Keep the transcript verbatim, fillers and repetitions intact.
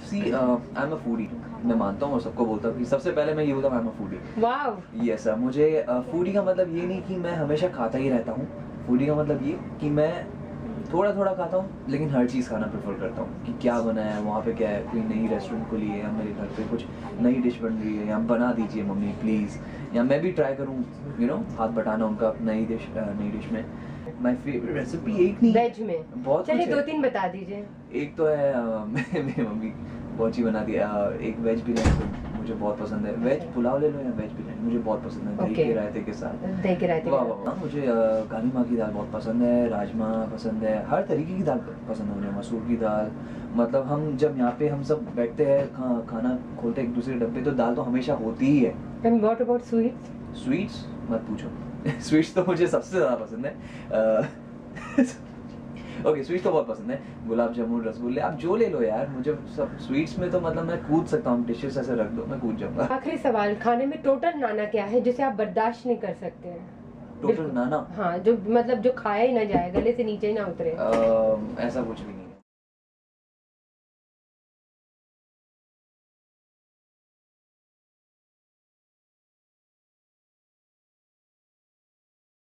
C I am a foodie, मैं मानता हूँ और सबको बोलता हूँ कि सबसे पहले मैं ये बोलता हूँ I am a foodie. Wow. Yes sir, मुझे फूडी का मतलब ये नहीं कि मैं हमेशा खाता ही रहता हूँ। फूडी का मतलब ये कि मैं थोड़ा थोड़ा खाता हूँ लेकिन हर चीज़ खाना प्रेफर करता हूँ कि क्या बना है वहाँ पे, क्या है, कोई नई रेस्टोरेंट खुली है या मेरे घर पे कुछ नई डिश बन रही है या बना दीजिए मम्मी प्लीज़, या मैं भी ट्राई करूँ यू नो हाथ बटाना उनका नई डिश नई डिश में। माय फेवरेट रेसिपी एक नहीं, वेज में बहुत चलिए कुछ दो है। तीन बता दीजिए। एक तो है uh, मेरी मम्मी बहुत अच्छी बनाती है, uh, एक वेज बिरयानी तो मुझे बहुत पसंद है। वेज पुलाव ले लो या वेज बिरयानी मुझे बहुत पसंद है, दही Okay. के रायते के साथ। दही के रायते वाह वाह वाह। मुझे uh, काली माँ की दाल बहुत पसंद है, राजमा पसंद है, हर तरीके की दाल पसंद है मुझे, मसूर की दाल। मतलब हम जब यहाँ पे हम सब बैठते हैं खा, खाना खोलते हैं एक दूसरे डब्बे, तो दाल तो हमेशा होती ही है। And what about sweets? Sweets मत पूछो स्वीट्स तो मुझे सबसे ज़्यादा पसंद है। ओके okay, स्वीट्स तो बहुत पसंद है, गुलाब जामुन, रसगुल्ले, आप जो ले लो यार, मुझे सब स्वीट्स में तो मतलब मैं कूद सकता हूँ, डिशेस ऐसे रख दो मैं कूद जाऊंगा। आखिरी सवाल, खाने में टोटल नाना क्या है जिसे आप बर्दाश्त नहीं कर सकते हैं? टोटल नाना? हाँ, जो मतलब जो खाया ही ना जाए, गले से नीचे ही ना उतरे। uh, ऐसा कुछ भी नहीं।